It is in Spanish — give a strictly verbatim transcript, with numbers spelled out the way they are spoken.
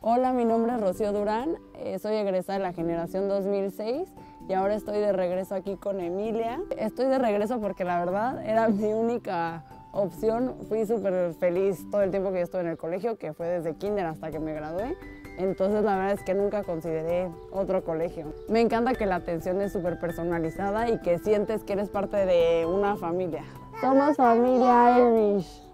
Hola, mi nombre es Rocío Durán, eh, soy egresada de la generación dos mil seis y ahora estoy de regreso aquí con Emilia. Estoy de regreso porque la verdad era mi única opción. Fui súper feliz todo el tiempo que yo estuve en el colegio, que fue desde kinder hasta que me gradué. Entonces la verdad es que nunca consideré otro colegio. Me encanta que la atención es súper personalizada y que sientes que eres parte de una familia. Somos familia Irish.